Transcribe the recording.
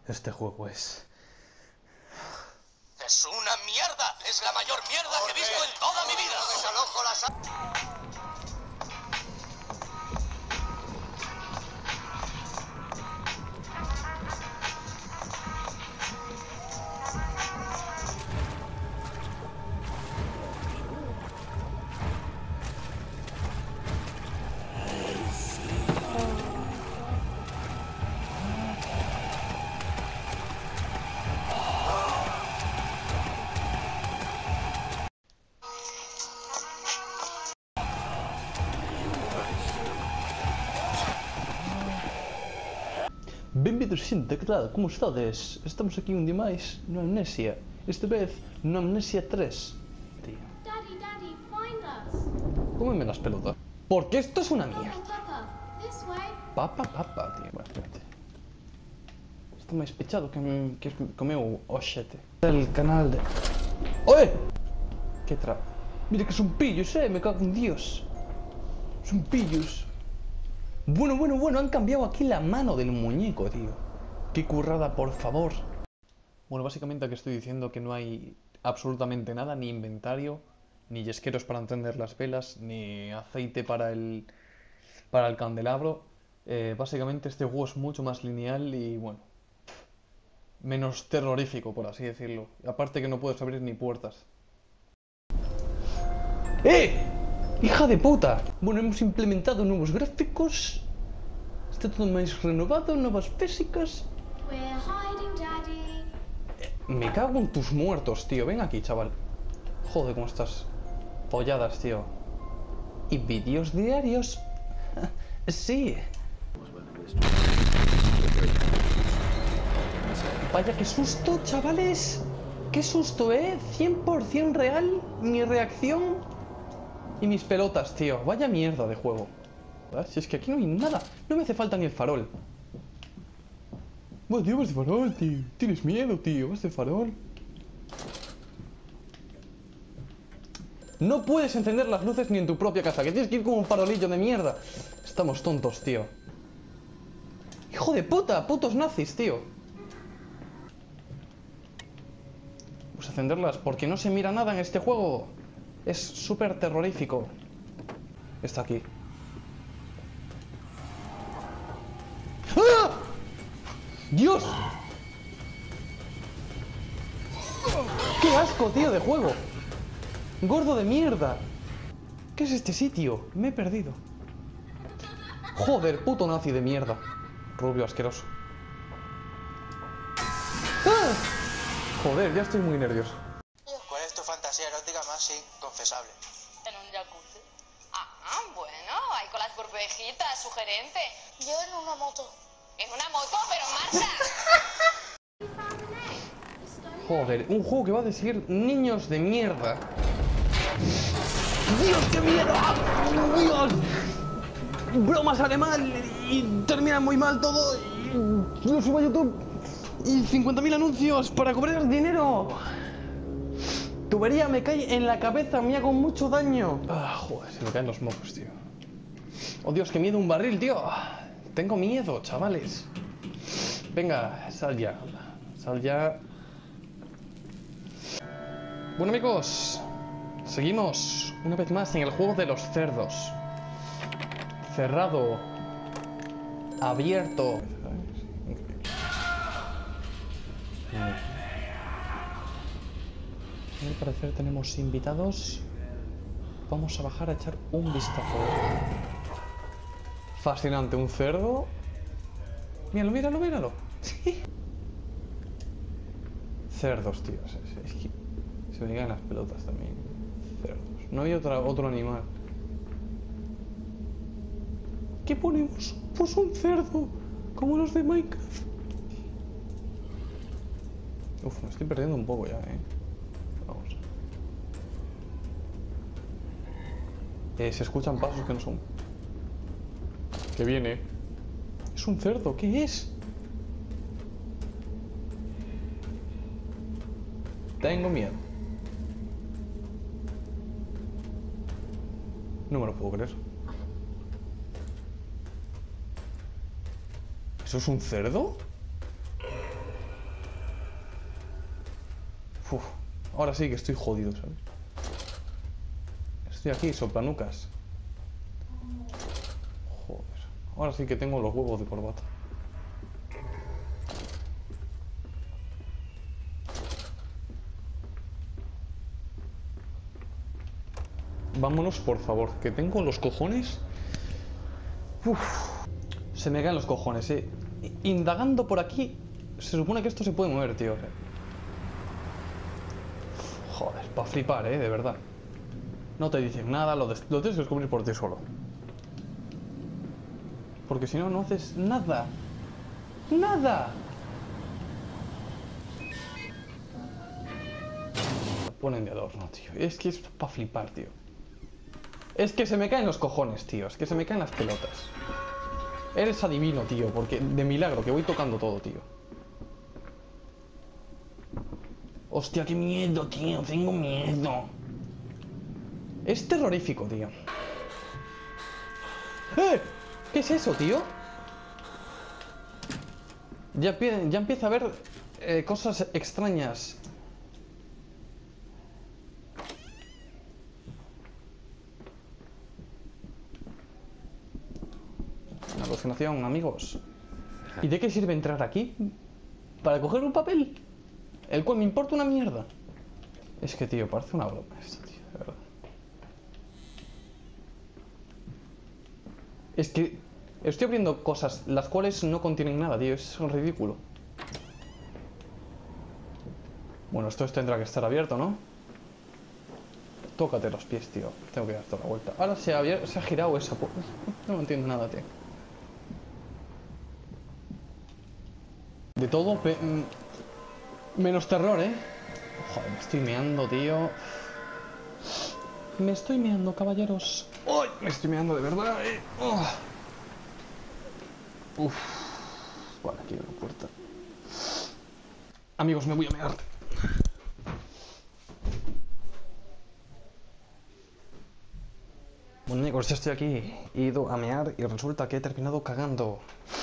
Este juego es... ¡Es una mierda! ¡Es la mayor mierda que he visto en toda mi vida! ¡Desalojo la sala! Benvidos xente, que tal? Como estades? Estamos aquí un día máis no Amnesia. Esta vez no Amnesia 3. Tío, Daddy, find us. cómeme las pelotas. Porque esto es una Papa, mierda. Papa, this way. Papa, tío. Bueno, espérate. Está máis pechado que comeu o xete. El canal de... ¡Oe! Que tra... Mira que son pillos, me cago en Dios. Son pillos. Bueno, han cambiado aquí la mano del muñeco, tío. Qué currada, por favor. Bueno, básicamente aquí estoy diciendo que no hay absolutamente nada, ni inventario, ni yesqueros para encender las velas, ni aceite para el candelabro. Básicamente este juego es mucho más lineal y, bueno, menos terrorífico, por así decirlo. Aparte que no puedes abrir ni puertas. ¡Eh! ¡Hija de puta! Bueno, hemos implementado nuevos gráficos. Está todo más renovado, nuevas físicas. We're hiding, Daddy. Me cago en tus muertos, tío. Ven aquí, chaval. Joder, cómo estás folladas, tío. Y vídeos diarios. Sí. Vaya, qué susto, chavales. Qué susto, 100% real mi reacción y mis pelotas, tío. Vaya mierda de juego. ¿Verdad? Si es que aquí no hay nada. No me hace falta ni el farol. Bueno, tío, vas de farol, tío. Tienes miedo, tío. Vas de farol. No puedes encender las luces ni en tu propia casa. Que tienes que ir con un farolillo de mierda. Estamos tontos, tío. ¡Hijo de puta! Putos nazis, tío. Pues encenderlas porque no se mira nada en este juego. Es súper terrorífico. Está aquí. ¡Ah! ¡Dios! ¡Qué asco, tío, de juego! ¡Gordo de mierda! ¿Qué es este sitio? Me he perdido. Joder, puto nazi de mierda. Rubio asqueroso. ¡Ah! Joder, ya estoy muy nervioso. ¿Cuál es tu fantasía erótica más inconfesable? En un jacuzzi. Ah, bueno, ahí con las burbujitas, sugerente. Yo en una moto. En una moto, pero Marta. We found an egg. The stone Joder, un juego que va a decir niños de mierda. ¡Dios, qué miedo! ¡Dios! Broma sale mal y termina muy mal todo. Y lo subo a YouTube y 50.000 anuncios para cobrar dinero. Tubería me cae en la cabeza, me hago mucho daño. Ah, joder, se me caen los mocos, tío. Oh Dios, qué miedo un barril, tío. Tengo miedo, chavales. Venga, sal ya. Sal ya. Bueno, amigos, seguimos una vez más en el juego de los cerdos. Cerrado. Abierto. Al parecer tenemos invitados. Vamos a bajar a echar un vistazo. Fascinante, un cerdo. Míralo, míralo. Cerdos, tío. Es que se me llegan las pelotas también. Cerdos. No hay otro animal. ¿Qué ponemos? Pues un cerdo. Como los de Minecraft. Uf, me estoy perdiendo un poco ya, Vamos. Se escuchan pasos que no son. Que viene. Es un cerdo, ¿qué es? Tengo miedo. No me lo puedo creer. ¿Eso es un cerdo? Ahora sí que estoy jodido, ¿sabes? Estoy aquí, soplanucas. Joder. Ahora sí que tengo los huevos de corbata. Vámonos, por favor, que tengo los cojones. Uf. Se me caen los cojones, Indagando por aquí, se supone que esto se puede mover, tío. Joder, para flipar, de verdad. No te dicen nada, lo tienes que descubrir por ti solo. Porque si no, no haces nada. ¡Nada! Lo ponen de adorno, tío. Es que es para flipar, tío. Es que se me caen los cojones, tío. Es que se me caen las pelotas. Eres adivino, tío, porque de milagro que voy tocando todo, tío. Hostia, qué miedo, tío. Tengo miedo. Es terrorífico, tío. ¡Eh! ¿Qué es eso, tío? Ya empieza a haber cosas extrañas. Una alucinación, amigos. ¿Y de qué sirve entrar aquí? ¿Para coger un papel? El cual me importa una mierda. Es que, tío, parece una broma esto, tío, de verdad. Es que estoy abriendo cosas las cuales no contienen nada, tío. Es ridículo. Bueno, esto tendrá que estar abierto, ¿no? Tócate los pies, tío. Tengo que dar toda la vuelta. Ahora se ha girado esa... No entiendo nada, tío. De todo, menos terror, Joder, me estoy meando, tío. Me estoy meando, caballeros. ¡Ay! Me estoy meando de verdad, Uf. Vale, aquí hay una puerta. Amigos, me voy a mear. Bueno, amigos, ya estoy aquí. He ido a mear y resulta que he terminado cagando.